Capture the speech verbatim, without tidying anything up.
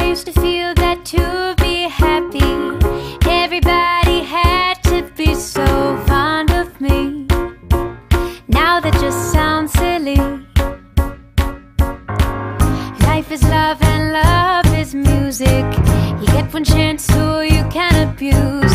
used to feel that to be happy, everybody had to be so fond of me. Now that just sounds silly. Life is love and love is music. You get one chance so you can abuse.